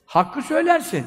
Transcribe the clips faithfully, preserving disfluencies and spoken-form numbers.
Hakkı söylersin.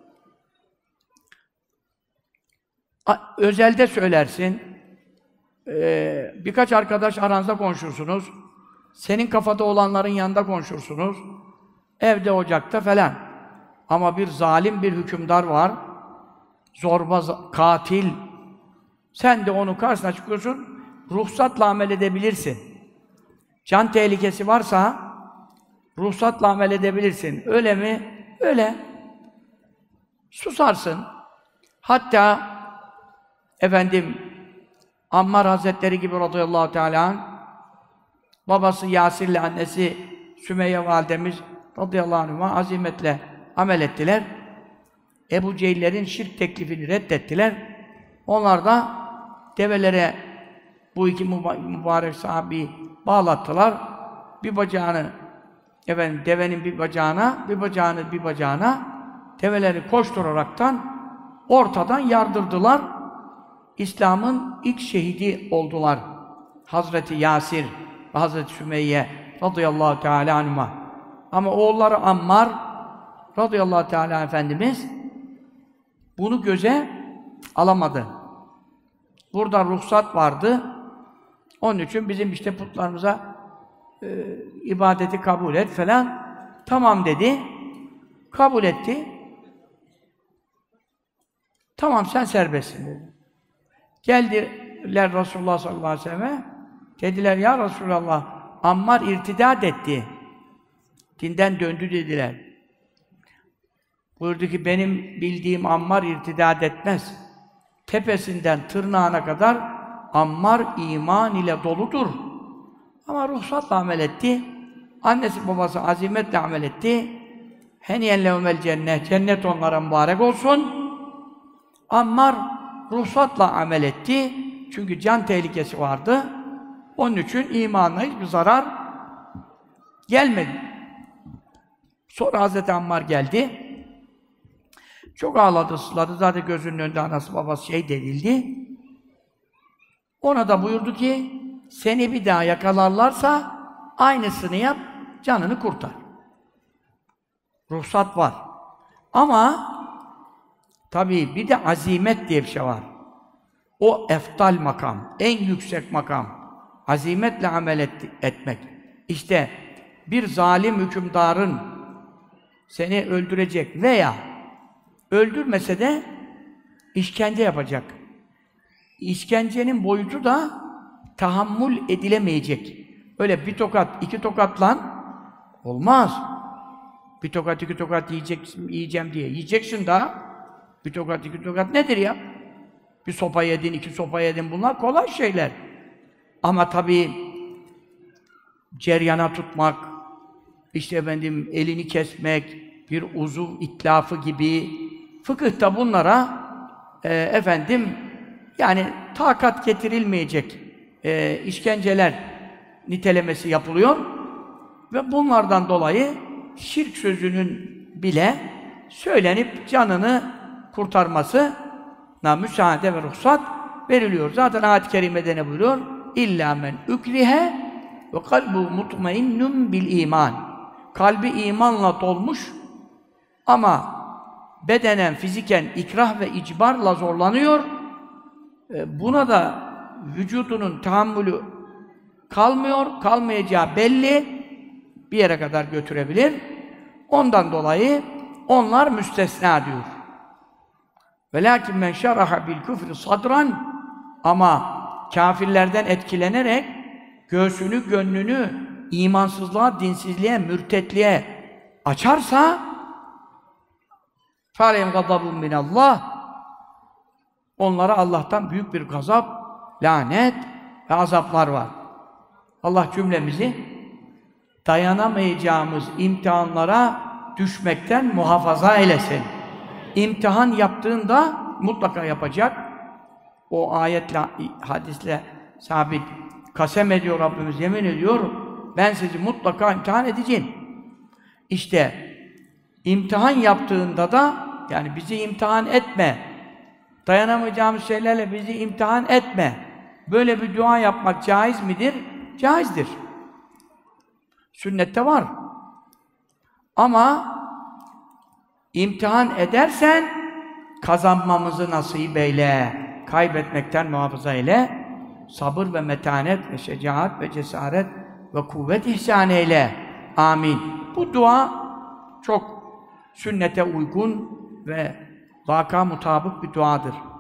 Özelde söylersin. Ee, birkaç arkadaş aranızda konuşursunuz. Senin kafada olanların yanında konuşursunuz. Evde, ocakta falan. Ama bir zalim bir hükümdar var. Zorba, katil. Sen de onun karşısına çıkıyorsun. Ruhsatla amel edebilirsin. Can tehlikesi varsa ruhsatla amel edebilirsin. Öyle mi? Öyle. Susarsın. Hatta efendim Ammar Hazretleri gibi radıyallahu teâlâ anh, babası Yasir'le annesi Sümeyye validemiz radıyallahu anhuma azimetle amel ettiler. Ebu Cehiller'in şirk teklifini reddettiler. Onlar da develere bu iki mübarek sahabeyi bağlattılar. Bir bacağını efendim devenin bir bacağına, bir bacağını bir bacağına develeri koşturaraktan ortadan yardırdılar. İslam'ın ilk şehidi oldular. Hazreti Yasir ve Hazreti Sümeyye radıyallahu teâlâ anhuma. Ama oğulları Ammar radıyallahu teâlâ Efendimiz bunu göze alamadı. Burada ruhsat vardı. Onun için bizim işte putlarımıza e, ibadeti kabul et falan. Tamam dedi. Kabul etti. Tamam sen serbestsin dedi. Geldiler Resulullah sallallahu aleyhi ve sellem'e. Dediler ya Resulallah, Ammar irtidat etti. Dinden döndü dediler. Buyurdu ki benim bildiğim Ammar irtidat etmez. Tepesinden tırnağına kadar Ammar iman ile doludur. Ama ruhsatla amel etti. Annesi babası azimetle amel etti. Heniyen lehumel cennet. Cennet onlara mübarek olsun. Ammar ruhsatla amel etti. Çünkü can tehlikesi vardı. Onun için imanına hiçbir zarar gelmedi. Sonra Hazreti Ammar geldi. Çok ağladı, sızladı. Zaten gözünün önünde anası babası şehit edildi. Ona da buyurdu ki seni bir daha yakalarlarsa aynısını yap, canını kurtar. Ruhsat var. Ama tabii bir de azimet diye bir şey var. O eftal makam, en yüksek makam. Azimetle amel et, etmek. İşte bir zalim hükümdarın seni öldürecek veya öldürmese de işkence yapacak. İşkencenin boyutu da tahammül edilemeyecek. Öyle bir tokat, iki tokatla olmaz. Bir tokat, iki tokat yiyeceksin, yiyeceğim diye. Yiyeceksin daha. Bir tokat, iki tokat nedir ya? Bir sopa yedin, iki sopa yedin. Bunlar kolay şeyler. Ama tabii ceryana tutmak, işte efendim elini kesmek, bir uzuv itlafı gibi fıkıhta bunlara e, efendim yani takat getirilmeyecek e, işkenceler nitelemesi yapılıyor ve bunlardan dolayı şirk sözünün bile söylenip canını kurtarmasına müsaade ve ruhsat veriliyor. Zaten ayet-i kerimede ne buyuruyor? İllâ men ukrihe ve kalbu mutmainnun bil iman. Kalbi imanla dolmuş ama bedenen, fiziken ikrah ve icbarla zorlanıyor. Buna da vücudunun tahammülü kalmıyor, kalmayacağı belli, bir yere kadar götürebilir. Ondan dolayı onlar müstesna diyor. Velâkin men şeraha bil küfrü sadran, ama kâfirlerden etkilenerek göğsünü, gönlünü imansızlığa, dinsizliğe, mürtetliğe açarsa فَعَلَيْهِمْ غَضَبٌ مِنَ اللّٰهِ Onlara Allah'tan büyük bir gazap, lanet ve azaplar var. Allah cümlemizi dayanamayacağımız imtihanlara düşmekten muhafaza eylesin. İmtihan yaptığında mutlaka yapacak. O ayetle, hadisle sabit. Kasem ediyor Rabbimiz, yemin ediyor. Ben sizi mutlaka imtihan edeceğim. İşte imtihan yaptığında da yani bizi imtihan etme. Dayanamayacağımız şeylerle bizi imtihan etme. Böyle bir dua yapmak caiz midir? Caizdir. Sünnette var. Ama İmtihan edersen kazanmamızı nasip eyle. Kaybetmekten muhafaza eyle. Sabır ve metanet ve şecaat ve cesaret ve kuvvet ihsan eyle. Amin. Bu dua çok sünnete uygun ve vaka mutabık bir duadır.